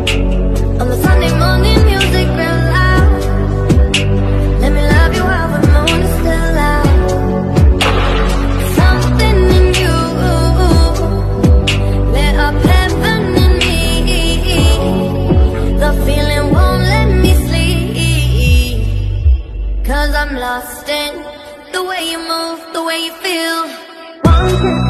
On the Sunday morning music real loud. Let me love you while the moon is still out. Something in you lit up heaven in me. The feeling won't let me sleep, 'cause I'm lost in the way you move, the way you feel. One kiss